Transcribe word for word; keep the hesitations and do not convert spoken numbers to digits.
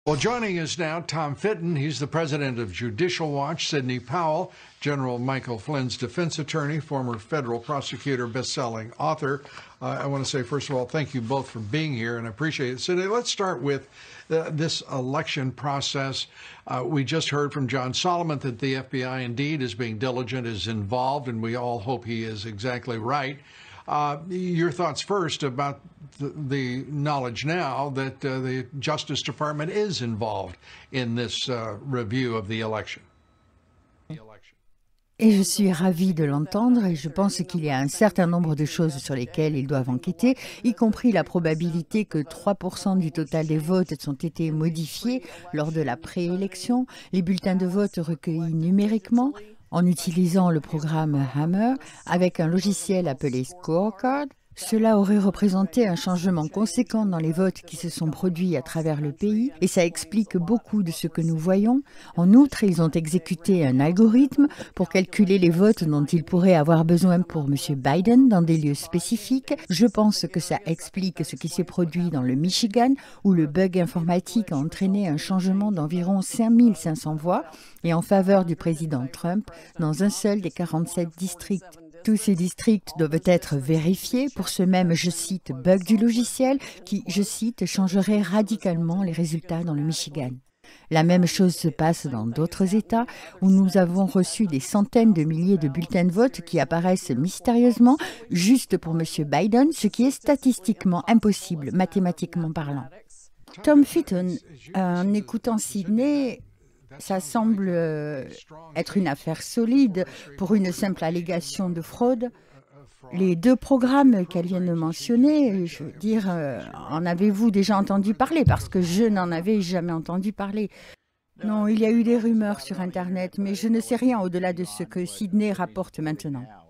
Well, joining us now, Tom Fitton. He's the president of Judicial Watch. Sidney Powell, General Michael Flynn's defense attorney, former federal prosecutor, best-selling author. Uh, I want to say, first of all, thank you both for being here, and I appreciate it. Sidney, let's start with uh, this election process. Uh, we just heard from John Solomon that the F B I indeed is being diligent, is involved, and we all hope he is exactly right. Uh, your thoughts first about the, the knowledge now that uh, the Justice Department is involved in this uh, review of the election. Et je suis ravie de l'entendre et je pense qu'il y a un certain nombre de choses sur lesquelles ils doivent enquêter, y compris la probabilité que trois pour cent du total des votes ont été modifiés lors de la préélection, les bulletins de vote recueillis numériquement, en utilisant le programme Hammer avec un logiciel appelé Scorecard. Cela aurait représenté un changement conséquent dans les votes qui se sont produits à travers le pays et ça explique beaucoup de ce que nous voyons. En outre, ils ont exécuté un algorithme pour calculer les votes dont ils pourraient avoir besoin pour M. Biden dans des lieux spécifiques. Je pense que ça explique ce qui s'est produit dans le Michigan où le bug informatique a entraîné un changement d'environ cinq mille cinq cents voix et en faveur du président Trump dans un seul des quarante-sept districts. Tous ces districts doivent être vérifiés pour ce même, je cite, bug du logiciel qui, je cite, changerait radicalement les résultats dans le Michigan. La même chose se passe dans d'autres États où nous avons reçu des centaines de milliers de bulletins de vote qui apparaissent mystérieusement juste pour M. Biden, ce qui est statistiquement impossible, mathématiquement parlant. Tom Fitton, en écoutant Sidney, ça semble être une affaire solide pour une simple allégation de fraude. Les deux programmes qu'elle vient de mentionner, je veux dire, en avez-vous déjà entendu parler? Parce que je n'en avais jamais entendu parler. Non, il y a eu des rumeurs sur Internet, mais je ne sais rien au-delà de ce que Sidney rapporte maintenant.